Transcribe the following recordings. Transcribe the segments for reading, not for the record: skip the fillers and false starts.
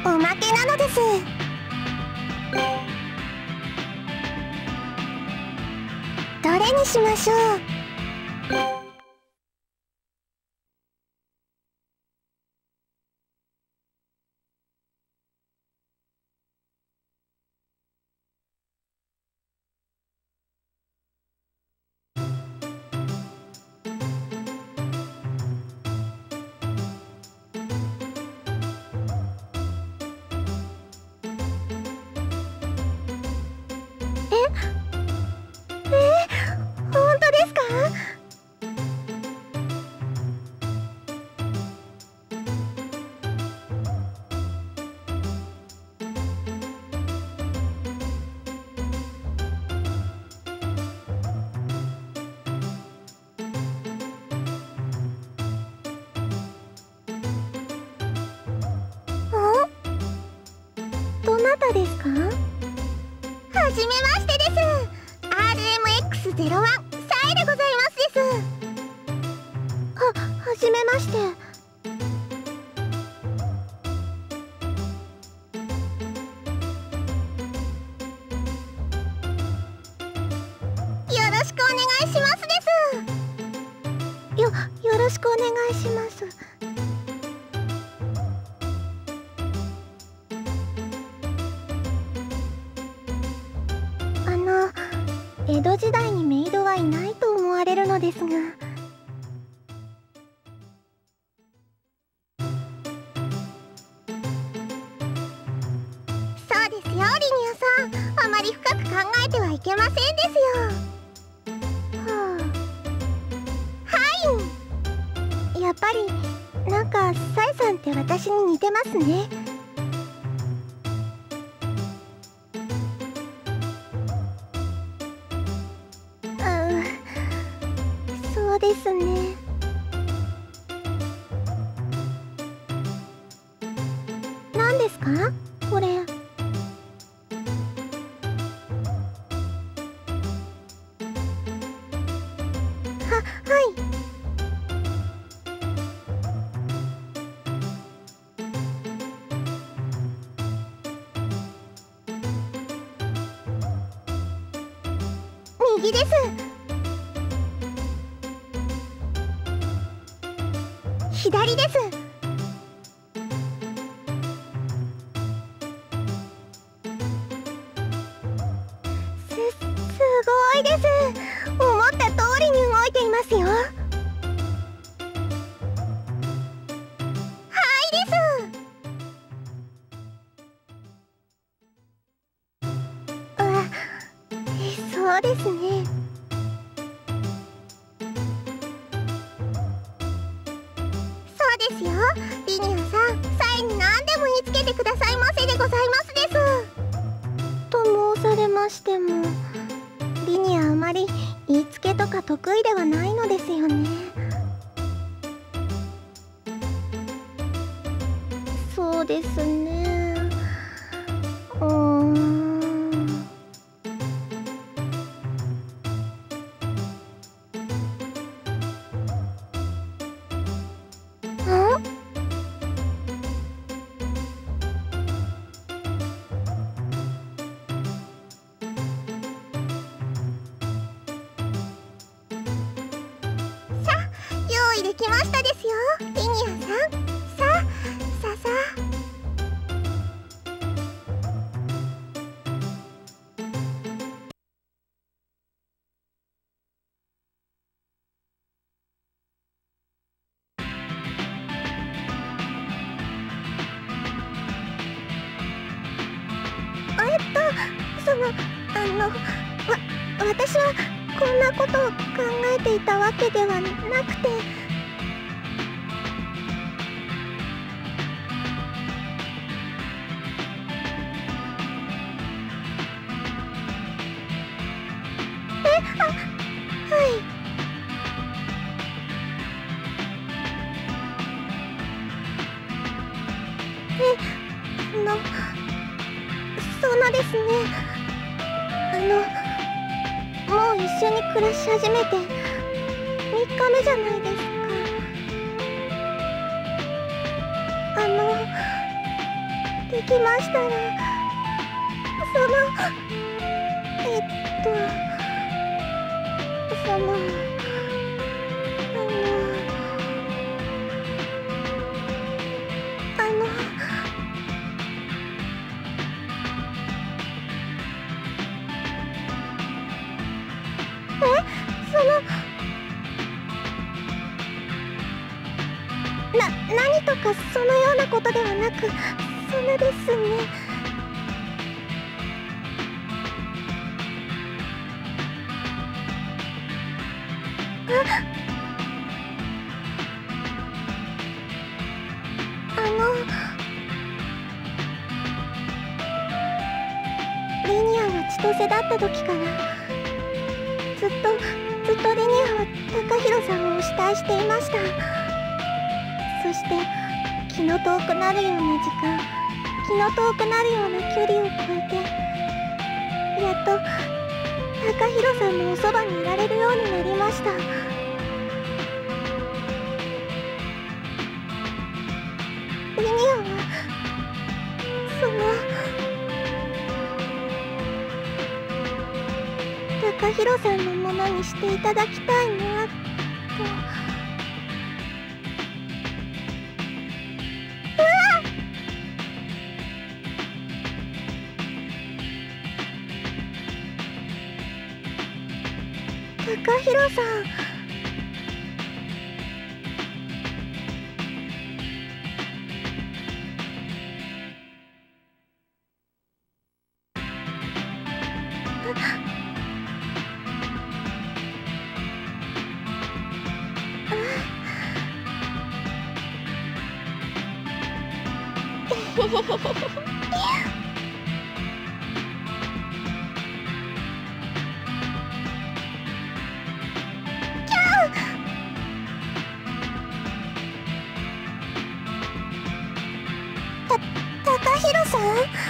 おまけなのです。どれにしましょう。本当ですか？どなたですか？はじめましてです。RMX01 サイでございますです。はじめまして。よろしくお願いしますです。よろしくお願いします。江戸時代にメイドはいないと思われるのですが。そうですよ、リニアさん。あまり深く考えてはいけませんですよ。はい。やっぱりなんかサイさんって私に似てますね。そうですね。何ですかこれ？はい。右です。左です。すごいです。思った通りに動いていますよ。はいです。そうですね。そうですよ、リニアさん。サイに何でも言いつけてくださいませでございますです。と申されましても、リニアあまり言いつけとか得意ではないのですよね。そうですね。用意できましたですよ、リニアさん。さ私はこんなことを考えていたわけではなくて。はい。そんなですね。もう一緒に暮らし始めて3日目じゃないですか。リできましたら、そのそのあの何とかそのようなことではなく、そのですね。リニアが千歳だった時から、ずっとリニアは高弘さんを慕いしていました。そして気の遠くなるような時間、気の遠くなるような距離を超えて、やっと高弘さんのおそばにいられるようになりました。リニアは高弘さんのものにしていただきたいなと。高弘さん、高弘さん？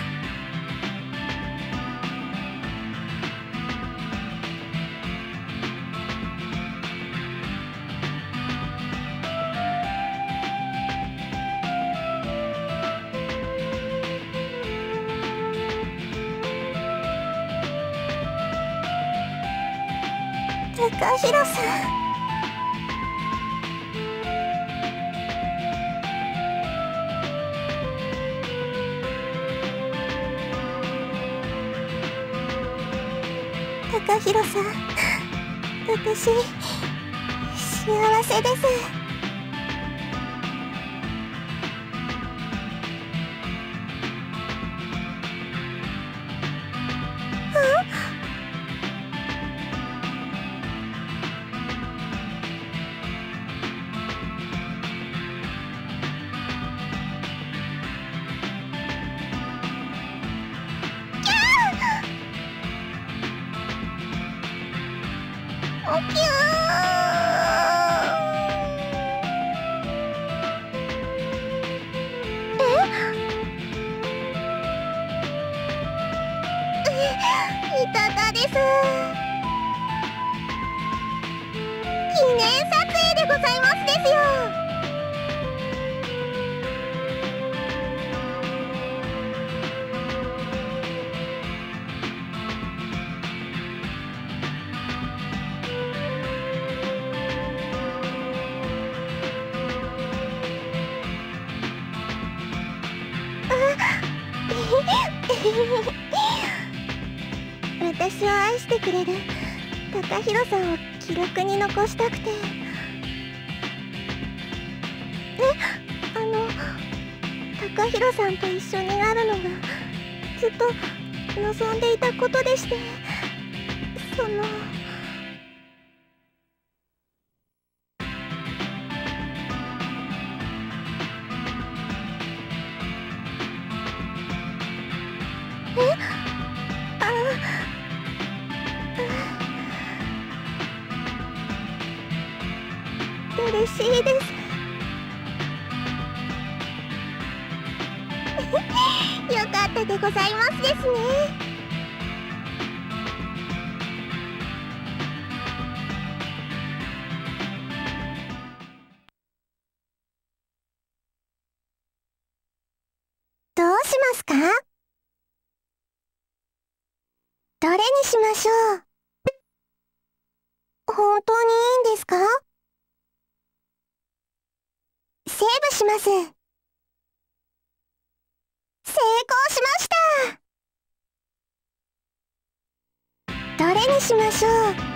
高弘さん。高弘さん、私、幸せです。おきゅー。いたたです。記念撮影でございますですよ。私を愛してくれる高弘さんを記録に残したくて。高弘さんと一緒になるのがずっと望んでいたことでして、嬉しいです。よかったでございますですね。 どうしますか？どれにしましょう？本当にいいんですか？セーブします。成功しました。どれにしましょう？